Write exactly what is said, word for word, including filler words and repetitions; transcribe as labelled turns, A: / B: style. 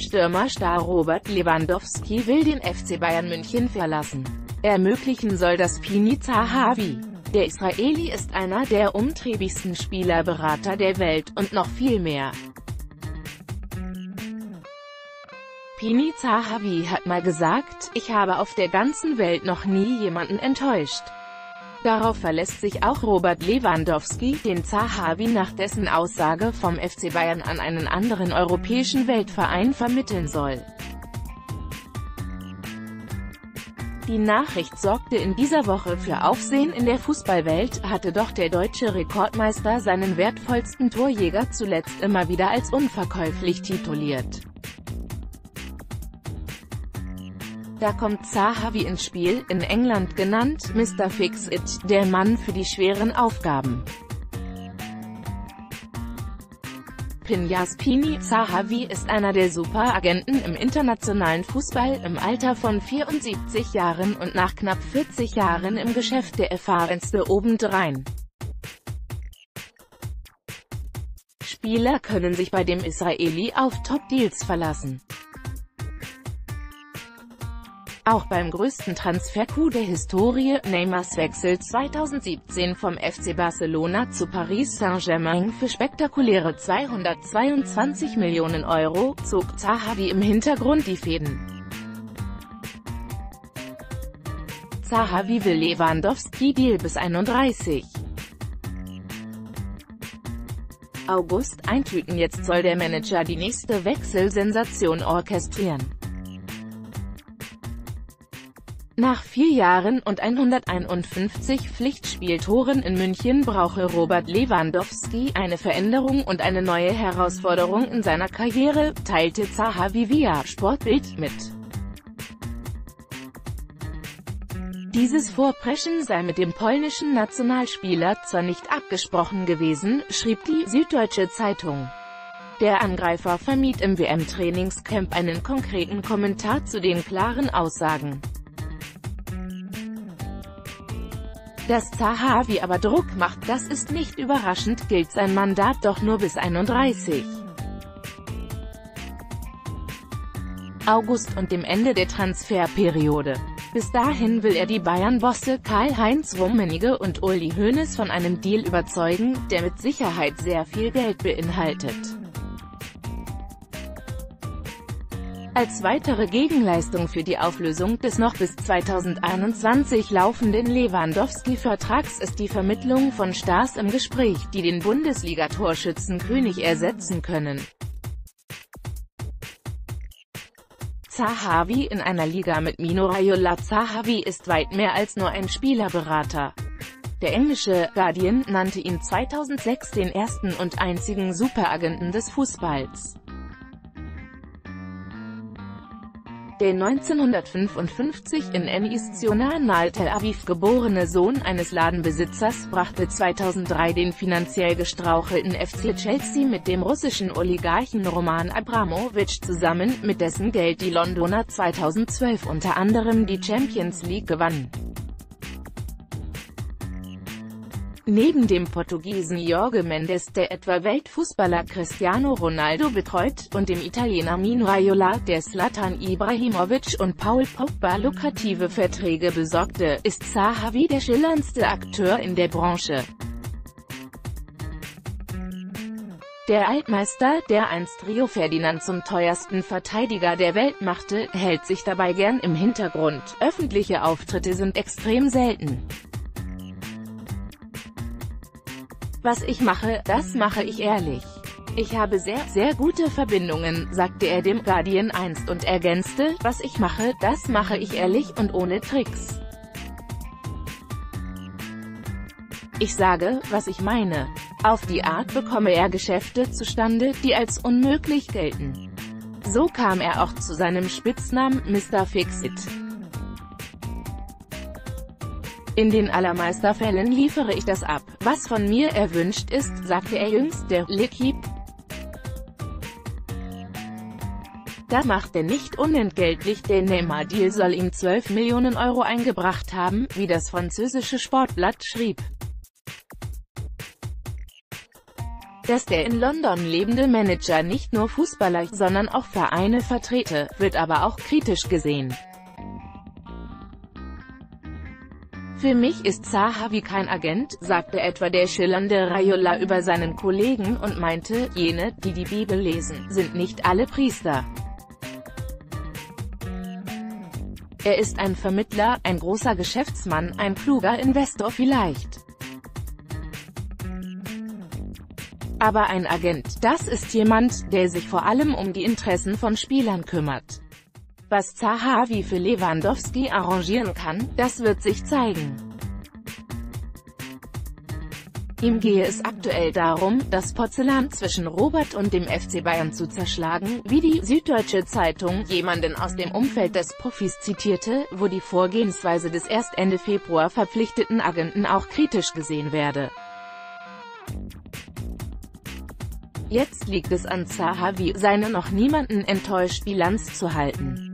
A: Stürmerstar Robert Lewandowski will den F C Bayern München verlassen. Ermöglichen soll das Pini Zahavi. Der Israeli ist einer der umtriebigsten Spielerberater der Welt und noch viel mehr. Pini Zahavi hat mal gesagt, ich habe auf der ganzen Welt noch nie jemanden enttäuscht. Darauf verlässt sich auch Robert Lewandowski, den Zahavi nach dessen Aussage vom F C Bayern an einen anderen europäischen Weltverein vermitteln soll. Die Nachricht sorgte in dieser Woche für Aufsehen in der Fußballwelt, hatte doch der deutsche Rekordmeister seinen wertvollsten Torjäger zuletzt immer wieder als unverkäuflich tituliert. Da kommt Zahavi ins Spiel, in England genannt Mister Fix-It, der Mann für die schweren Aufgaben. Pinjas Pini Zahavi ist einer der Superagenten im internationalen Fußball, im Alter von vierundsiebzig Jahren und nach knapp vierzig Jahren im Geschäft der erfahrenste obendrein. Spieler können sich bei dem Israeli auf Top-Deals verlassen. Auch beim größten Transfer-Coup der Historie, Neymars Wechsel zweitausendsiebzehn vom F C Barcelona zu Paris Saint-Germain für spektakuläre zweihundertzweiundzwanzig Millionen Euro, zog Zahavi im Hintergrund die Fäden. Zahavi will Lewandowski-Deal bis einunddreißig. August eintüten. Jetzt soll der Manager die nächste Wechselsensation orchestrieren. Nach vier Jahren und hunderteinundfünfzig Pflichtspieltoren in München brauche Robert Lewandowski eine Veränderung und eine neue Herausforderung in seiner Karriere, teilte Zahavi via Sportbild mit. Dieses Vorpreschen sei mit dem polnischen Nationalspieler zwar nicht abgesprochen gewesen, schrieb die Süddeutsche Zeitung. Der Angreifer vermied im W M-Trainingscamp einen konkreten Kommentar zu den klaren Aussagen. Dass Zahavi aber Druck macht, das ist nicht überraschend, gilt sein Mandat doch nur bis einunddreißig. August und dem Ende der Transferperiode. Bis dahin will er die Bayern-Bosse Karl-Heinz Rummenigge und Uli Hoeneß von einem Deal überzeugen, der mit Sicherheit sehr viel Geld beinhaltet. Als weitere Gegenleistung für die Auflösung des noch bis zweitausendeinundzwanzig laufenden Lewandowski-Vertrags ist die Vermittlung von Stars im Gespräch, die den Bundesliga-Torschützenkönig ersetzen können. Zahavi in einer Liga mit Mino Raiola. Zahavi ist weit mehr als nur ein Spielerberater. Der englische Guardian nannte ihn zweitausendsechs den ersten und einzigen Superagenten des Fußballs. Der neunzehnhundertfünfundfünfzig in Enisionar nahe Tel Aviv geborene Sohn eines Ladenbesitzers brachte zweitausenddrei den finanziell gestrauchelten F C Chelsea mit dem russischen Oligarchen Roman Abramowitsch zusammen, mit dessen Geld die Londoner zweitausendzwölf unter anderem die Champions League gewannen. Neben dem Portugiesen Jorge Mendes, der etwa Weltfußballer Cristiano Ronaldo betreut, und dem Italiener Mino Raiola, der Zlatan Ibrahimovic und Paul Pogba lukrative Verträge besorgte, ist Zahavi der schillerndste Akteur in der Branche. Der Altmeister, der einst Rio Ferdinand zum teuersten Verteidiger der Welt machte, hält sich dabei gern im Hintergrund. Öffentliche Auftritte sind extrem selten. Was ich mache, das mache ich ehrlich. Ich habe sehr, sehr gute Verbindungen, sagte er dem Guardian einst und ergänzte, was ich mache, das mache ich ehrlich und ohne Tricks. Ich sage, was ich meine. Auf die Art bekomme er Geschäfte zustande, die als unmöglich gelten. So kam er auch zu seinem Spitznamen Mister Fix-It. In den allermeisten Fällen liefere ich das ab, was von mir erwünscht ist, sagte er jüngst der L'Équipe. Das macht er nicht unentgeltlich, der Neymar-Deal soll ihm zwölf Millionen Euro eingebracht haben, wie das französische Sportblatt schrieb. Dass der in London lebende Manager nicht nur Fußballer, sondern auch Vereine vertrete, wird aber auch kritisch gesehen. Für mich ist Zahavi kein Agent, sagte etwa der schillernde Raiola über seinen Kollegen und meinte, jene, die die Bibel lesen, sind nicht alle Priester. Er ist ein Vermittler, ein großer Geschäftsmann, ein kluger Investor vielleicht. Aber ein Agent, das ist jemand, der sich vor allem um die Interessen von Spielern kümmert. Was Zahavi für Lewandowski arrangieren kann, das wird sich zeigen. Ihm gehe es aktuell darum, das Porzellan zwischen Robert und dem F C Bayern zu zerschlagen, wie die Süddeutsche Zeitung jemanden aus dem Umfeld des Profis zitierte, wo die Vorgehensweise des erst Ende Februar verpflichteten Agenten auch kritisch gesehen werde. Jetzt liegt es an Zahavi, seine noch niemanden enttäuscht Bilanz zu halten.